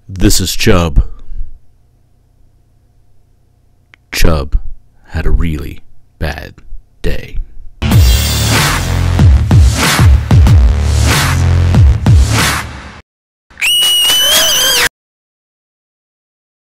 This is Chubb. Chubb had a really bad day.